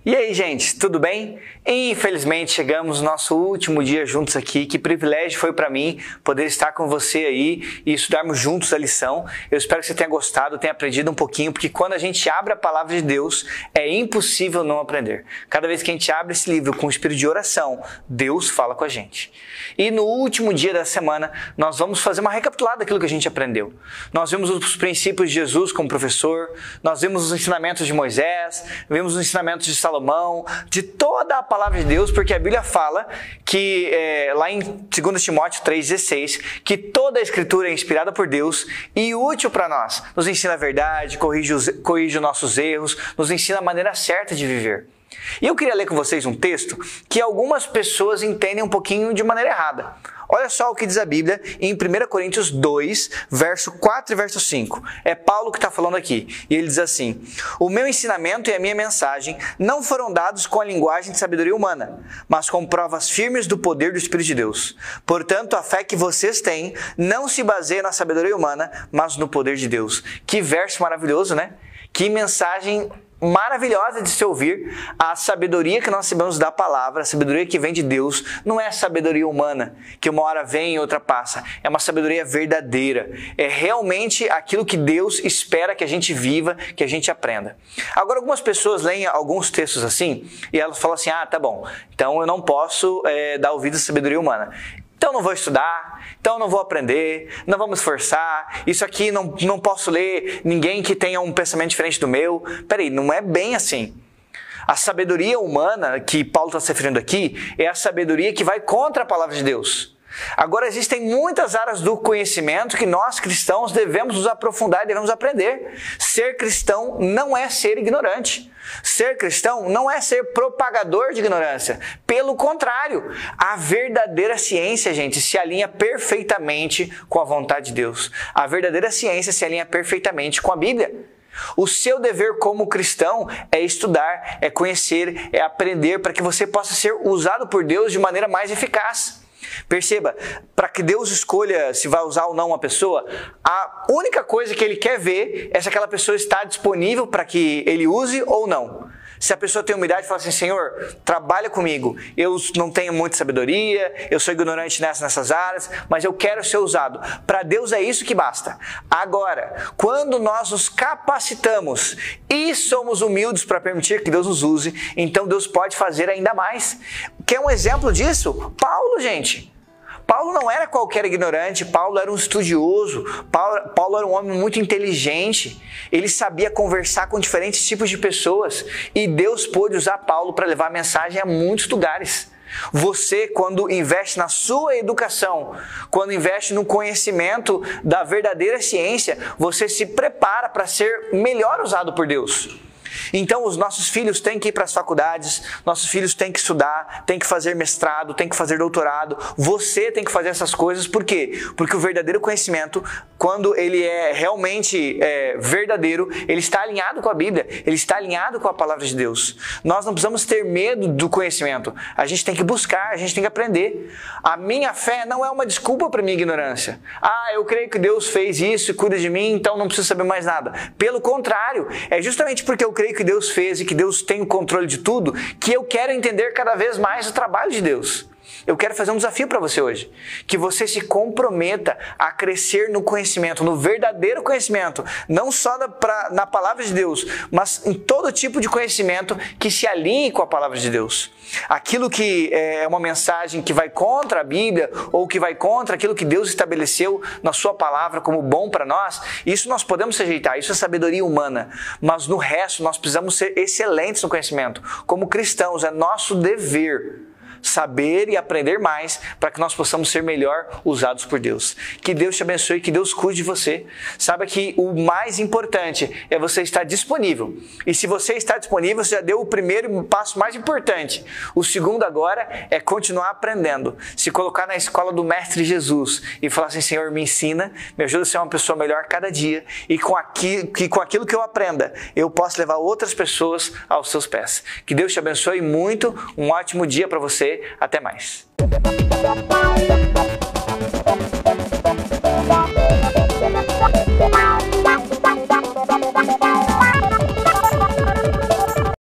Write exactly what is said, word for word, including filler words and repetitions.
E aí, gente, tudo bem? Infelizmente chegamos no nosso último dia juntos aqui. Que privilégio foi para mim poder estar com você aí e estudarmos juntos a lição. Eu espero que você tenha gostado, tenha aprendido um pouquinho, porque quando a gente abre a palavra de Deus, é impossível não aprender. Cada vez que a gente abre esse livro com o espírito de oração, Deus fala com a gente. E no último dia da semana, nós vamos fazer uma recapitulada daquilo que a gente aprendeu. Nós vimos os princípios de Jesus como professor, nós vimos os ensinamentos de Moisés, vimos os ensinamentos de Salomão, de toda a palavra de Deus, porque a Bíblia fala que, é, lá em dois Timóteo três dezesseis, que toda a Escritura é inspirada por Deus e útil para nós. Nos ensina a verdade, corrige os, corrige os nossos erros, nos ensina a maneira certa de viver. E eu queria ler com vocês um texto que algumas pessoas entendem um pouquinho de maneira errada. Olha só o que diz a Bíblia em primeira Coríntios dois, verso quatro e verso cinco. É Paulo que está falando aqui. E ele diz assim: o meu ensinamento e a minha mensagem não foram dados com a linguagem de sabedoria humana, mas com provas firmes do poder do Espírito de Deus. Portanto, a fé que vocês têm não se baseia na sabedoria humana, mas no poder de Deus. Que verso maravilhoso, né? Que mensagem maravilhosa de se ouvir. A sabedoria que nós recebemos da palavra, a sabedoria que vem de Deus, não é sabedoria humana, que uma hora vem e outra passa. É uma sabedoria verdadeira. É realmente aquilo que Deus espera que a gente viva, que a gente aprenda. Agora, algumas pessoas leem alguns textos assim e elas falam assim: ah, tá bom, então eu não posso é, dar ouvido à sabedoria humana. Então não vou estudar, então não vou aprender, não vamos esforçar, isso aqui não, não posso ler ninguém que tenha um pensamento diferente do meu. Peraí, não é bem assim. A sabedoria humana que Paulo está se referindo aqui é a sabedoria que vai contra a palavra de Deus. Agora, existem muitas áreas do conhecimento que nós cristãos devemos nos aprofundar e devemos aprender. Ser cristão não é ser ignorante. Ser cristão não é ser propagador de ignorância. Pelo contrário, a verdadeira ciência, gente, se alinha perfeitamente com a vontade de Deus. A verdadeira ciência se alinha perfeitamente com a Bíblia. O seu dever como cristão é estudar, é conhecer, é aprender para que você possa ser usado por Deus de maneira mais eficaz. Perceba, para que Deus escolha se vai usar ou não uma pessoa, a única coisa que Ele quer ver é se aquela pessoa está disponível para que Ele use ou não. Se a pessoa tem humildade e fala assim: Senhor, trabalha comigo, eu não tenho muita sabedoria, eu sou ignorante nessas, nessas áreas, mas eu quero ser usado. Para Deus é isso que basta. Agora, quando nós nos capacitamos e somos humildes para permitir que Deus nos use, então Deus pode fazer ainda mais. Quer um exemplo disso? Paulo, gente. Paulo não era qualquer ignorante, Paulo era um estudioso, Paulo, Paulo era um homem muito inteligente, ele sabia conversar com diferentes tipos de pessoas e Deus pôde usar Paulo para levar a mensagem a muitos lugares. Você, quando investe na sua educação, quando investe no conhecimento da verdadeira ciência, você se prepara para ser melhor usado por Deus. Então os nossos filhos têm que ir para as faculdades, nossos filhos têm que estudar, têm que fazer mestrado, têm que fazer doutorado. Você tem que fazer essas coisas, por quê? Porque o verdadeiro conhecimento, quando ele é realmente é, verdadeiro, ele está alinhado com a Bíblia, ele está alinhado com a palavra de Deus. Nós não precisamos ter medo do conhecimento, a gente tem que buscar, a gente tem que aprender. A minha fé não é uma desculpa para a minha ignorância. Ah, eu creio que Deus fez isso e cuida de mim, então não preciso saber mais nada. Pelo contrário, é justamente porque eu creio que Deus fez e que Deus tem o controle de tudo, que eu quero entender cada vez mais o trabalho de Deus. Eu quero fazer um desafio para você hoje, que você se comprometa a crescer no conhecimento, no verdadeiro conhecimento, não só na, pra, na palavra de Deus, mas em todo tipo de conhecimento que se alinhe com a palavra de Deus. Aquilo que é uma mensagem que vai contra a Bíblia ou que vai contra aquilo que Deus estabeleceu na sua palavra como bom para nós, isso nós podemos rejeitar, isso é sabedoria humana, mas no resto nós precisamos ser excelentes no conhecimento. Como cristãos, é nosso dever saber e aprender mais para que nós possamos ser melhor usados por Deus. Que Deus te abençoe, que Deus cuide de você. Saiba que o mais importante é você estar disponível. E se você está disponível, você já deu o primeiro passo mais importante. O segundo agora é continuar aprendendo. Se colocar na escola do Mestre Jesus e falar assim: Senhor, me ensina, me ajuda a ser uma pessoa melhor cada dia e com aquilo que, com aquilo que eu aprenda, eu posso levar outras pessoas aos seus pés. Que Deus te abençoe muito. Um ótimo dia para você. Até mais.